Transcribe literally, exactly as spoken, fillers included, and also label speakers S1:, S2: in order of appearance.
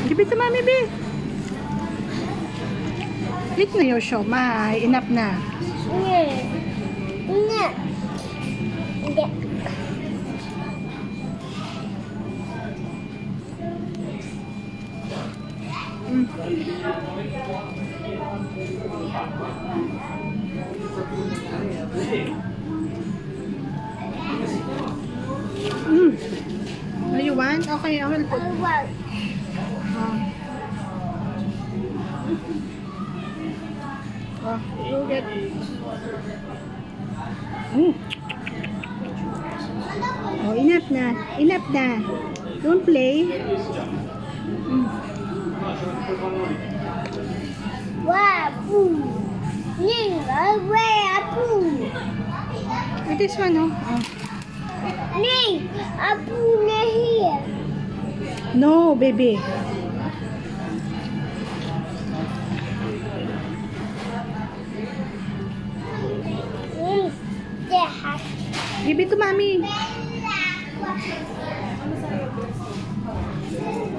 S1: Give it to mommy, be. Eat na yung siomay. Enough na.
S2: Hindi. Hindi. Hindi.
S1: Mm. Mm. Oh, you want? Okay, I will put.
S2: I want.
S1: Oh. Oh, you get. Mm. Oh, enough na. Enough na. Don't play. Mm.
S2: Wow, boom. Ning, where boom.
S1: Oh, this one, oh. Oh.
S2: Ning, a boom here.
S1: No, baby.
S2: Mm, yeah.
S1: Give it to mommy.